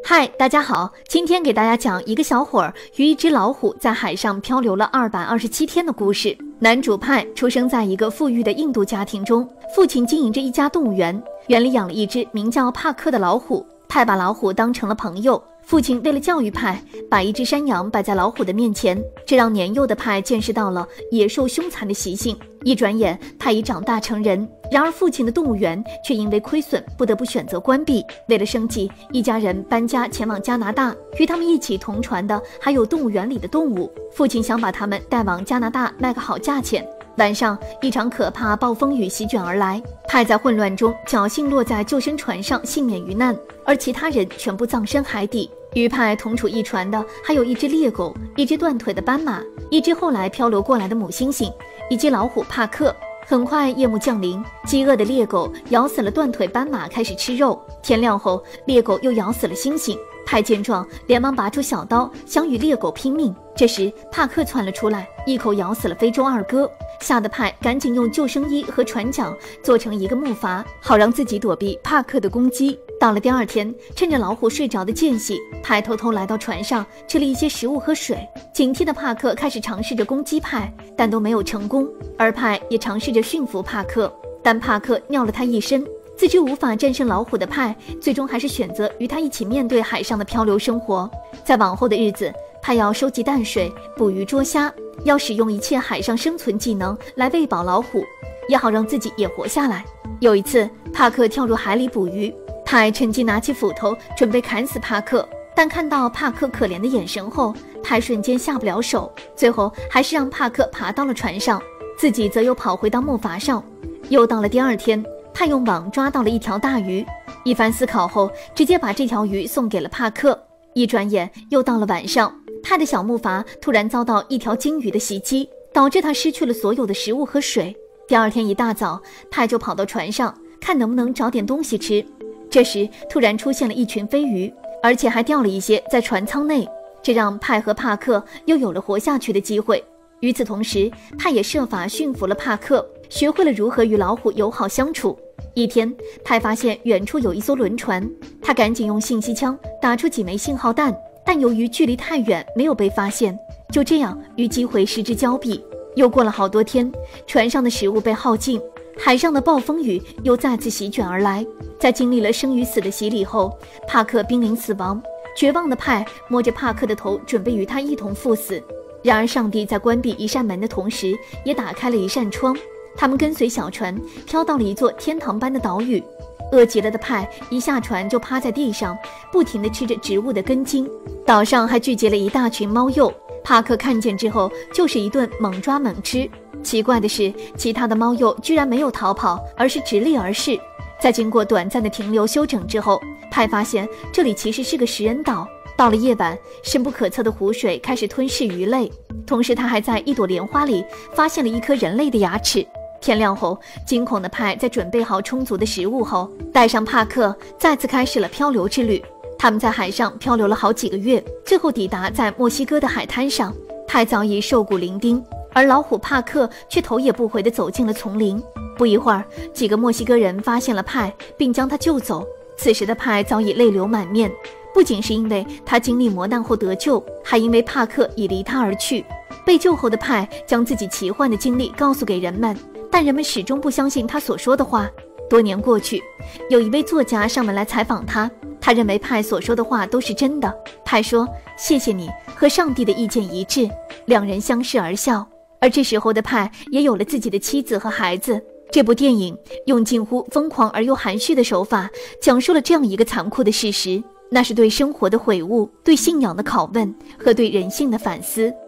嗨，大家好，今天给大家讲一个小伙儿与一只老虎在海上漂流了227天的故事。男主派出生在一个富裕的印度家庭中，父亲经营着一家动物园，园里养了一只名叫帕克的老虎。派把老虎当成了朋友，父亲为了教育派，把一只山羊摆在老虎的面前，这让年幼的派见识到了野兽凶残的习性。一转眼，派已长大成人，然而父亲的动物园却因为亏损不得不选择关闭。为了生计，一家人搬家前往加拿大，与他们一起同船的还有动物园里的动物。父亲想把他们带往加拿大卖个好价钱。晚上，一场可怕暴风雨席卷而来，派在混乱中侥幸落在救生船上，幸免于难，而其他人全部葬身海底。与派同处一船的还有一只猎狗，一只断腿的斑马，一只后来漂流过来的母猩猩，以及老虎帕克。很快夜幕降临，饥饿的猎狗咬死了断腿斑马，开始吃肉。天亮后，猎狗又咬死了猩猩。派见状，连忙拔出小刀，想与猎狗拼命。这时，帕克窜了出来，一口咬死了非洲二哥。吓得派赶紧用救生衣和船桨做成一个木筏，好让自己躲避帕克的攻击。到了第二天，趁着老虎睡着的间隙，派偷偷来到船上，吃了一些食物和水。警惕的帕克开始尝试着攻击派，但都没有成功。而派也尝试着驯服帕克，但帕克尿了他一身。自知无法战胜老虎的派，最终还是选择与他一起面对海上的漂流生活。在往后的日子，派要收集淡水、捕鱼捉虾，要使用一切海上生存技能来喂饱老虎，也好让自己也活下来。有一次，帕克跳入海里捕鱼，派趁机拿起斧头准备砍死帕克，但看到帕克可怜的眼神后，派瞬间下不了手，最后还是让帕克爬到了船上，自己则又跑回到木筏上。又到了第二天，派用网抓到了一条大鱼，一番思考后，直接把这条鱼送给了帕克。一转眼又到了晚上，派的小木筏突然遭到一条鲸鱼的袭击，导致他失去了所有的食物和水。第二天一大早，派就跑到船上，看能不能找点东西吃。这时突然出现了一群飞鱼，而且还掉了一些在船舱内，这让派和帕克又有了活下去的机会。与此同时，派也设法驯服了帕克，学会了如何与老虎友好相处。一天，派发现远处有一艘轮船，他赶紧用信息枪打出几枚信号弹，但由于距离太远，没有被发现。就这样，与机会失之交臂。又过了好多天，船上的食物被耗尽，海上的暴风雨又再次席卷而来。在经历了生与死的洗礼后，帕克濒临死亡。绝望的派摸着帕克的头，准备与他一同赴死。然而，上帝在关闭一扇门的同时，也打开了一扇窗。他们跟随小船飘到了一座天堂般的岛屿。饿极了的派一下船就趴在地上，不停地吃着植物的根茎。岛上还聚集了一大群猫鼬，帕克看见之后就是一顿猛抓猛吃。奇怪的是，其他的猫鼬居然没有逃跑，而是直立而视。在经过短暂的停留休整之后，派发现这里其实是个食人岛。到了夜晚，深不可测的湖水开始吞噬鱼类，同时他还在一朵莲花里发现了一颗人类的牙齿。天亮后，惊恐的派在准备好充足的食物后，带上帕克再次开始了漂流之旅。他们在海上漂流了好几个月，最后抵达在墨西哥的海滩上。派早已瘦骨伶仃，而老虎帕克却头也不回地走进了丛林。不一会儿，几个墨西哥人发现了派，并将他救走。此时的派早已泪流满面，不仅是因为他经历磨难后得救，还因为帕克已离他而去。被救后的派将自己奇幻的经历告诉给人们，但人们始终不相信他所说的话。多年过去，有一位作家上门来采访他，他认为派所说的话都是真的。派说：“谢谢你，和上帝的意见一致。”两人相视而笑。而这时候的派也有了自己的妻子和孩子。这部电影用近乎疯狂而又含蓄的手法，讲述了这样一个残酷的事实，那是对生活的悔悟，对信仰的拷问和对人性的反思。